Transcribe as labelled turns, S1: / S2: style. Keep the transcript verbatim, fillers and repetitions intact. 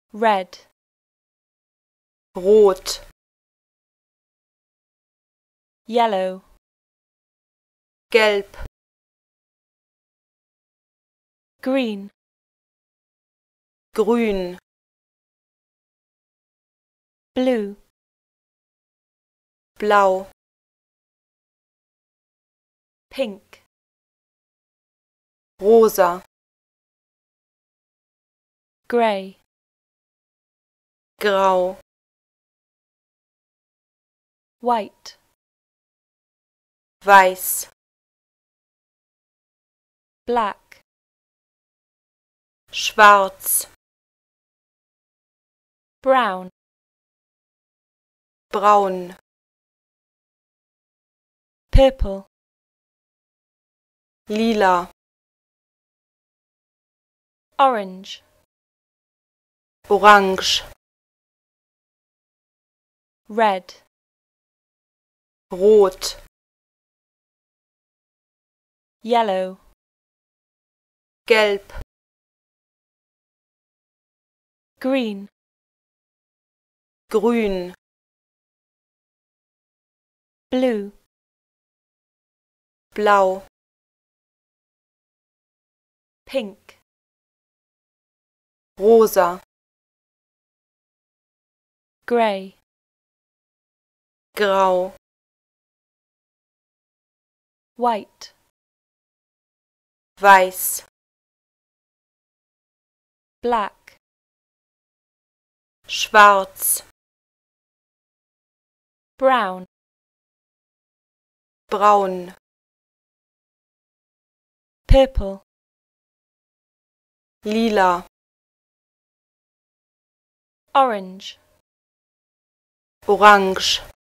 S1: red,
S2: rot,
S1: yellow,
S2: gelb,
S1: green,
S2: grün,
S1: blue,
S2: blau,
S1: pink,
S2: rosa,
S1: grey,
S2: grau,
S1: white,
S2: weiß,
S1: black,
S2: schwarz,
S1: brown,
S2: braun,
S1: purple,
S2: lila,
S1: orange,
S2: orange,
S1: red,
S2: rot,
S1: yellow,
S2: gelb,
S1: green,
S2: grün,
S1: blue,
S2: blau,
S1: pink,
S2: rosa,
S1: grey,
S2: grau,
S1: white,
S2: weiß,
S1: black,
S2: schwarz,
S1: brown,
S2: braun,
S1: purple,
S2: lila,
S1: orange,
S2: orange,